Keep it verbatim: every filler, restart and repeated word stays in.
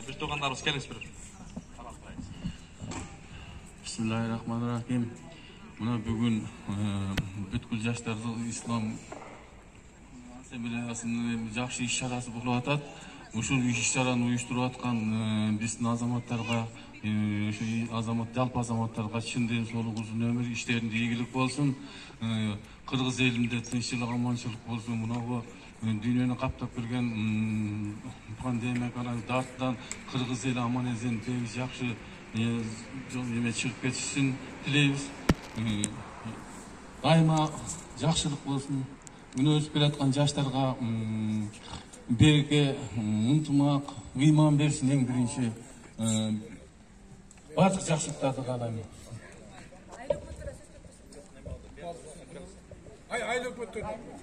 бир туугандарыбыз келиңиз бир. Бисмиллахиррахманиррахим. Мына бүгүн бүткүл жаштардын ислам ассамблеясынын жакшы иш-чарасы болуп атат. Ушул иш-чараны уюштуруп аткан биздин азаматтарга, ушу азамат жалпы азаматтарга чын ден соолук, узун өмүр, иштеринде ийгилик болсун. Кыргыз элинде тынччылык, аманчылык болсун. Мына дүйнөнү каптап келген пандемия дартынан кыргыз эли аман эсен, тегиз жакшы эме чыгып кетишин тилейбиз. Дайыма жакшылык болсун. Күнөө өсүп келаткан жаштарга береке, ынтымак, ыйман берсин. Эң биринчи бардык жакшылыктарды каалайм. Айлык